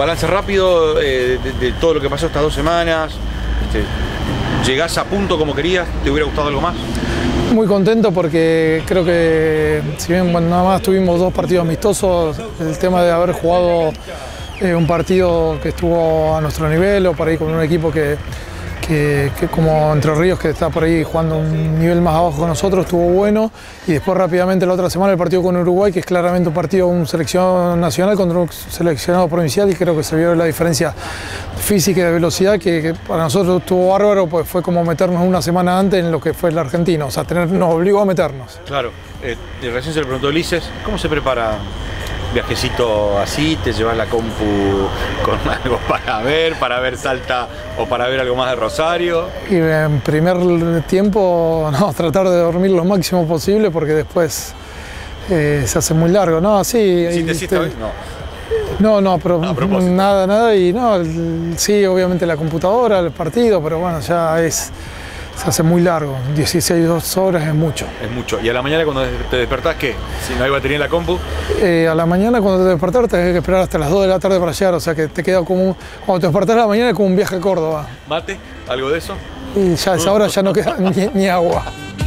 balance rápido de todo lo que pasó estas 2 semanas. ¿Llegás a punto como querías? ¿Te hubiera gustado algo más? Muy contento porque creo que, si bien nada más tuvimos 2 partidos amistosos, el tema de haber jugado un partido que estuvo a nuestro nivel o por ahí con un equipo que como Entre Ríos, que está por ahí jugando un nivel más abajo que nosotros, estuvo bueno. Y después rápidamente la otra semana el partido con Uruguay, que es claramente un partido, un selección nacional contra un seleccionado provincial, y creo que se vio la diferencia física y de velocidad que para nosotros estuvo bárbaro, pues fue como meternos una semana antes en lo que fue el argentino, o sea, nos obligó a meternos. Claro, recién se le preguntó a Ulises, ¿cómo se prepara viajecito así? ¿Te llevas la compu con algo para ver Salta o para ver algo más de Rosario? Y en primer tiempo, no, tratar de dormir lo máximo posible porque después se hace muy largo, ¿no? Sí. ¿Sí te esta vez? No. No, pero nada, y no, sí, obviamente la computadora, el partido, pero bueno, ya se hace muy largo, 16 horas es mucho. Es mucho. ¿Y a la mañana cuando te despertás qué? Si no hay batería en la compu. A la mañana cuando te despertás tenés que esperar hasta las 2 de la tarde para llegar, o sea que te queda como, cuando te despertás a la mañana es como un viaje a Córdoba. ¿Mate? ¿Algo de eso? Y ya a esa hora ya no queda ni agua.